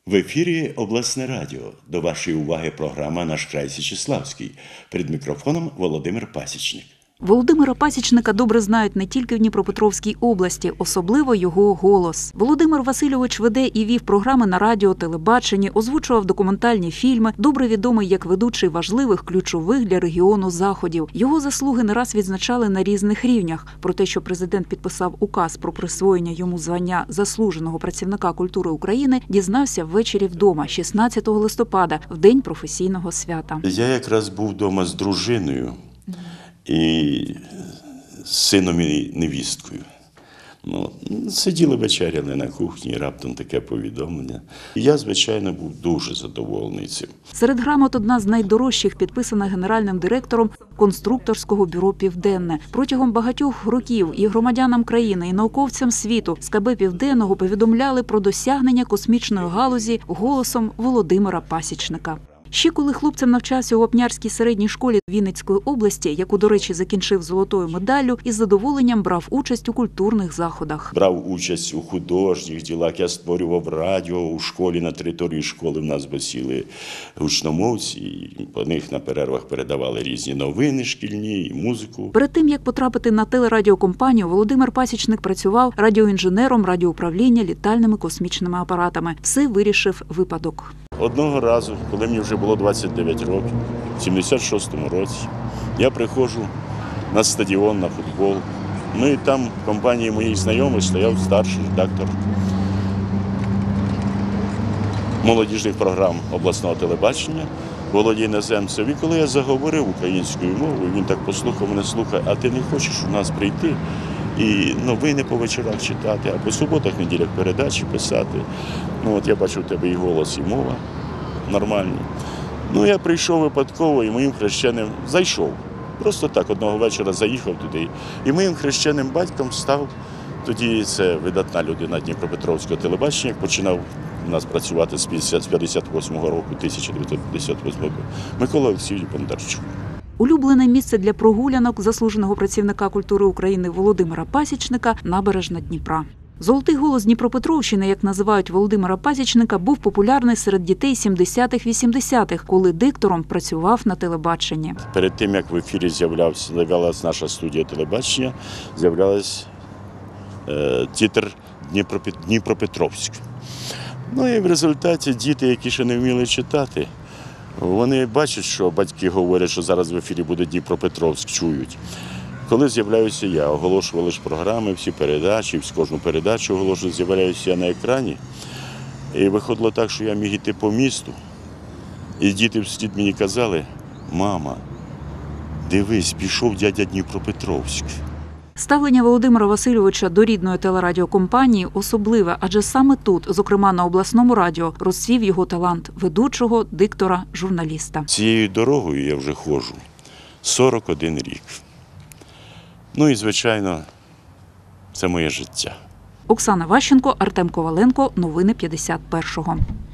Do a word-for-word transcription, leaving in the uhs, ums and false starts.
В ефірі Обласне радіо. До вашої уваги програма «Наш край Січеславський». Перед мікрофоном Володимир Пасічник. Володимира Пасічника добре знають не тільки в Дніпропетровській області, особливо його голос. Володимир Васильович веде і вів програми на радіо, телебаченні, озвучував документальні фільми, добре відомий як ведучий важливих, ключових для регіону заходів. Його заслуги не раз відзначали на різних рівнях. Про те, що президент підписав указ про присвоєння йому звання заслуженого працівника культури України, дізнався ввечері вдома, шістнадцятого листопада, в день професійного свята. Я якраз був вдома з дружиною і з сином і невісткою. Ну, сиділи вечеряли на кухні, і раптом таке повідомлення. Я, звичайно, був дуже задоволений цим. Серед грамот одна з найдорожчих, підписана генеральним директором конструкторського бюро «Південне». Протягом багатьох років і громадянам країни, і науковцям світу з ка бе «Південного» повідомляли про досягнення космічної галузі голосом Володимира Пасічника. Ще коли хлопцем навчався у Вапнярській середній школі Вінницької області, яку, до речі, закінчив золотою медаллю, із задоволенням брав участь у культурних заходах. Брав участь у художніх ділах, я створював радіо у школі, на території школи в нас посіли гучномовці, і по них на перервах передавали різні новини шкільні і музику. Перед тим, як потрапити на телерадіокомпанію, Володимир Пасічник працював радіоінженером радіоуправління літальними космічними апаратами. Все вирішив випадок. Одного разу, коли мені вже було двадцять дев'ять років, в сімдесят шостому році, я приходжу на стадіон, на футбол. Ну і там в компанії моїх знайомих стояв старший редактор молодіжних програм обласного телебачення Володя Іноземцев. І коли я заговорив українською мовою, він так послухав мене, слухай, а ти не хочеш у нас прийти і новини по вечорах читати, а по суботах, неділях передачі писати. Ну от я бачу, у тебе і голос, і мова нормальні. Ну я прийшов випадково і моїм хрещеним зайшов. Просто так одного вечора заїхав туди. І моїм хрещеним батьком став, тоді це видатна людина Дніпропетровського телебачення, починав у нас працювати з п'ятдесят восьмого року, тисяча дев'ятсот п'ятдесят восьмого року, Микола Олексійович Бондарчук. Улюблене місце для прогулянок заслуженого працівника культури України Володимира Пасічника – набережна Дніпра. Золотий голос Дніпропетровщини, як називають Володимира Пасічника, був популярний серед дітей сімдесятих-вісімдесятих, коли диктором працював на телебаченні. Перед тим, як в ефірі з'являлася наша студія телебачення, з'являвся е, титр Дніпропетровськ. Ну і в результаті діти, які ще не вміли читати, вони бачать, що батьки говорять, що зараз в ефірі буде Дніпропетровськ, чують. Коли з'являюся я, оголошували ж програми, всі передачі, з кожну передачу оголошую, з'являюся я на екрані. І виходило так, що я міг йти по місту. І діти вслід мені казали, мама, дивись, пішов дядя Дніпропетровськ. Ставлення Володимира Васильовича до рідної телерадіокомпанії особливе, адже саме тут, зокрема на обласному радіо, розцвів його талант ведучого, диктора, журналіста. Цією дорогою я вже ходжу сорок один рік. Ну і, звичайно, це моє життя. Оксана Ващенко, Артем Коваленко. Новини п'ятдесят першого.